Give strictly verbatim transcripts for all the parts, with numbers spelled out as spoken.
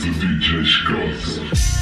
do D J Scott.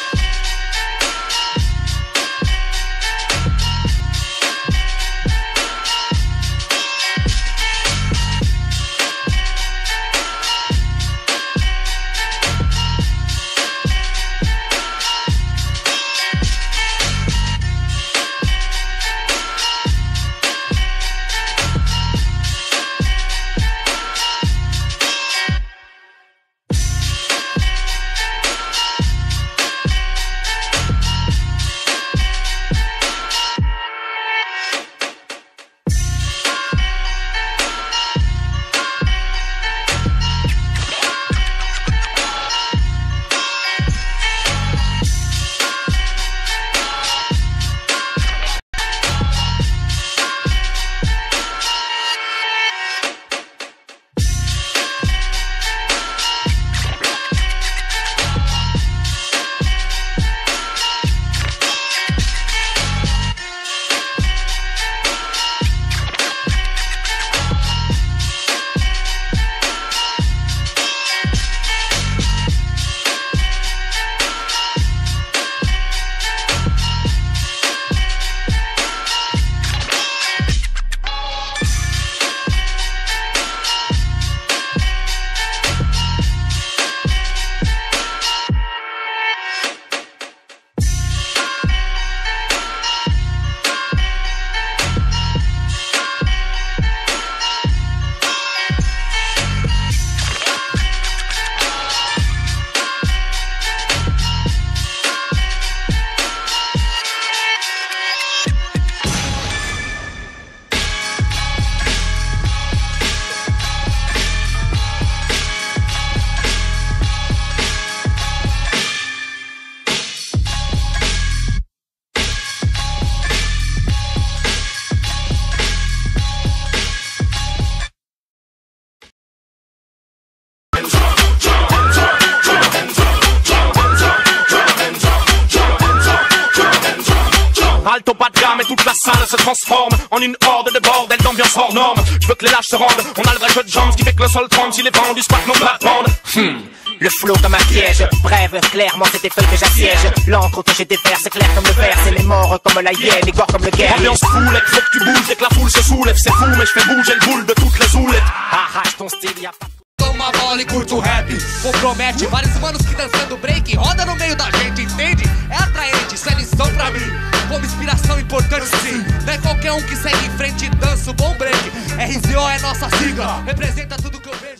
Alto pas de gamme et toute la salle se transforme en une horde de bordel d'ambiance hors norme. Je veux que les lâches se rendent, on a le vrai jeu de jambes, ce qui fait que le sol tremble si les vents du squat n'ont pas de bande. Hmm. Le flow comme un piège, brève, clairement c'est tes feuilles que j'assiège. L'encre que j'ai des vers, c'est clair comme le verre. C'est les morts comme la hyène, les corps comme le guerre. Ambiance foulette, faut que tu bouges dès que la foule se soulève. C'est fou mais je fais bouger le boule de toutes les zoulettes. Arrache ton style, y'a pas. Toma a bola e curte o rap, compromete vários manos que dançando break. Roda no meio da gente, entende? É atraente, isso é lição pra mim. Como inspiração importante sim. Não é qualquer um que segue em frente e dança o bom break. R Z O é nossa sigla, representa tudo que eu vejo.